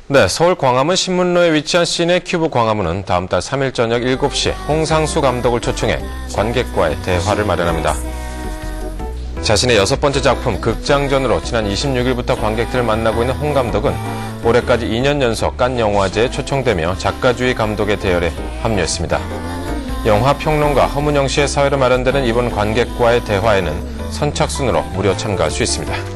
네, 서울 광화문 신문로에 위치한 시네큐브 광화문은 다음 달 3일 저녁 7시 홍상수 감독을 초청해 관객과의 대화를 마련합니다. 자신의 6번째 작품 극장전으로 지난 26일부터 관객들을 만나고 있는 홍 감독은 올해까지 2년 연속 칸 영화제에 초청되며 작가주의 감독의 대열에 합류했습니다. 영화평론가 허문영 씨의 사회로 마련되는 이번 관객과의 대화에는 선착순으로 무료 참가할 수 있습니다.